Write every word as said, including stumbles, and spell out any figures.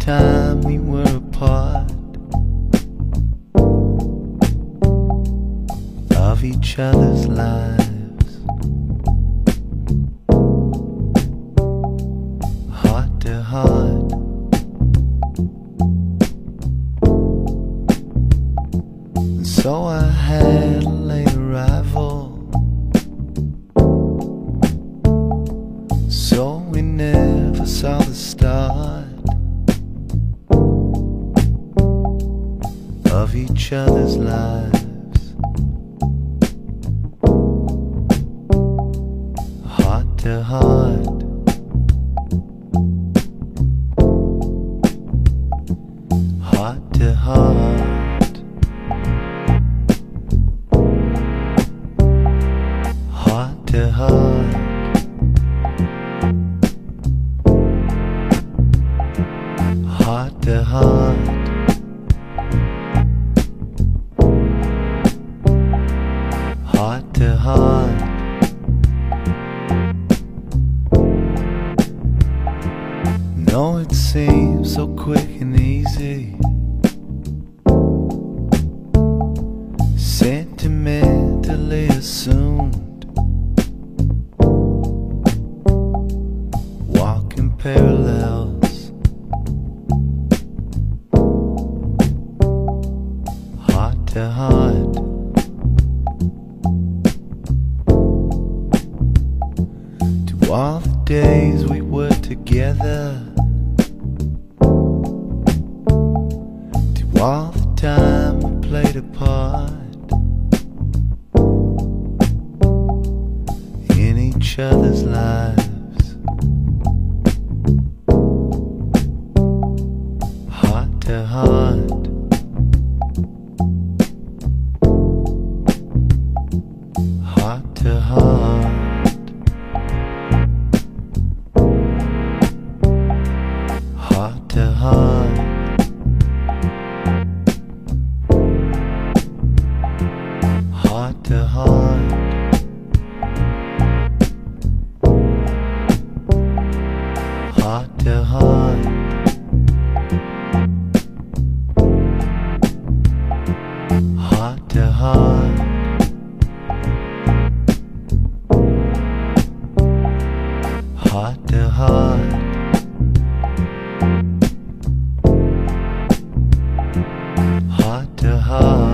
time we were apart of each other's lives, heart to heart. And so I had a late arrival, so we never saw the start of each other's lives, heart to heart. Heart to heart. Heart to heart. Heart to heart. Heart to heart. No, it seems so quick and easy, sentimentally assumed, walking parallels, heart to heart. To all the days we were together, to all the time we played apart in each other's lives, heart to heart. Heart to heart. Heart to heart. Heart to heart. Heart to heart. Heart to heart. Heart to heart. Heart to heart.